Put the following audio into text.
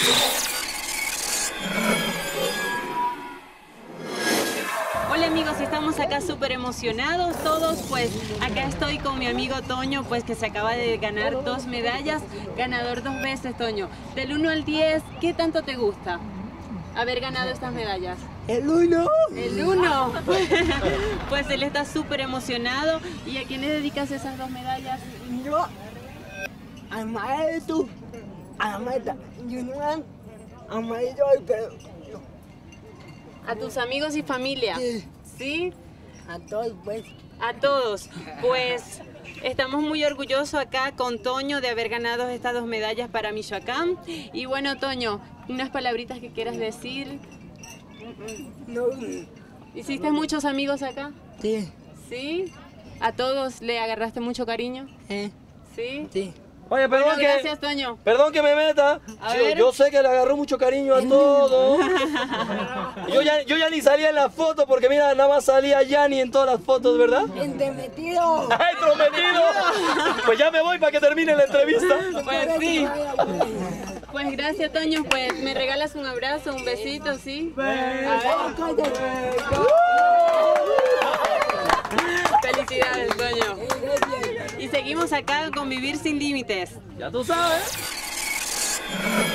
Hola amigos, estamos acá súper emocionados todos, pues acá estoy con mi amigo Toño, pues que se acaba de ganar 2 medallas, ganador 2 veces, Toño. Del 1 al 10, ¿qué tanto te gusta haber ganado estas medallas? El 1. El 1. Pues él está súper emocionado. ¿Y a quién le dedicas esas 2 medallas? Yo, al maestro, a la maestra, al maestro, pero A tus amigos y familia. sí, ¿Sí? a todos pues. A todos. Pues estamos muy orgullosos acá con Toño de haber ganado estas 2 medallas para Michoacán. Y bueno, Toño, unas palabritas que quieras decir. No, ¿Hiciste muchos amigos acá? sí, ¿Sí? ¿A todos le agarraste mucho cariño? ¿Sí? sí. Oye, Bueno, perdón gracias, Toño. perdón que me meta. A ver. Yo sé que le agarró mucho cariño a todo. Yo ya ni salía en la foto porque mira, nada más salía Yanni en todas las fotos, ¿verdad? Entrometido. ¡Ay, prometido! Pues ya me voy para que termine la entrevista. Pues sí. Pues gracias, Toño. Pues me regalas un abrazo, un besito, ¿sí? A ver. Felicidades, Toño. Y seguimos acá con Vivir Sin Límites. Ya tú sabes.